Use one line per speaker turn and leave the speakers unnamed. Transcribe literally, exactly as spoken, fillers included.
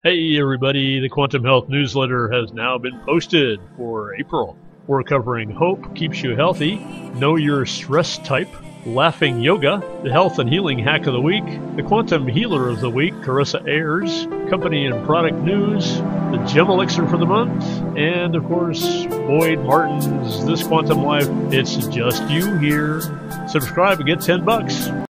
Hey everybody, the Quantum Health newsletter has now been posted for April. We're covering Hope Keeps You Healthy, Know Your Stress Type, Laughing Yoga, the Health and Healing Hack of the Week, the Quantum Healer of the Week, Carissa Ayers, Company and Product News, the Gem Elixir for the Month, and of course, Boyd Martin's This Quantum Life, It's Just You Here. Subscribe and get ten bucks.